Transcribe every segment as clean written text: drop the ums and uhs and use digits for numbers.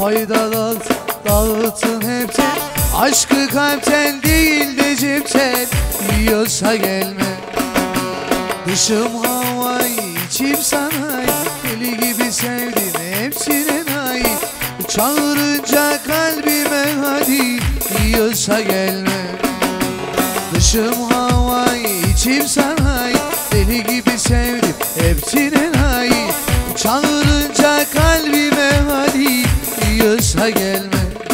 fayda dağıtın hepten. Aşkı kalpten değil de cepten, yiyorsa gelme. Dışım havai, içim sanayi, deli gibi sevdim hepsine nail. Çağırınca kalbime hadi, yiyorsa gelme. Dışım havai, içim sanayi, deli gibi sevdim hepsine nail. Çağırınca kalbime hadi, yiyorsa gelme.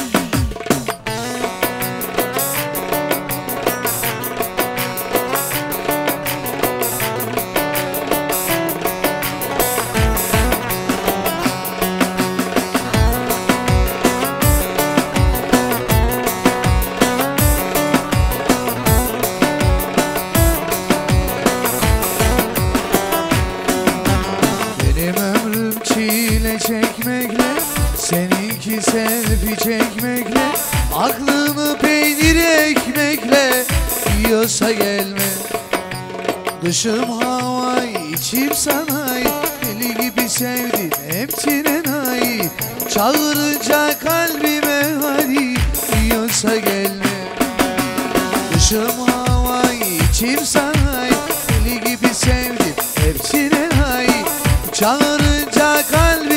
Çile çekmekle, seninki selfie çekmekle, aklını peynir ekmekle, yiyorsa gelme. Dışım havai, içim sanayi, deli gibi sevdim hepsine nail. Çağırınca kalbime hadi, yiyorsa gelme. Dışım havai, içim sanayi, deli gibi sevdim hepsine nail. Çağırınca kalbime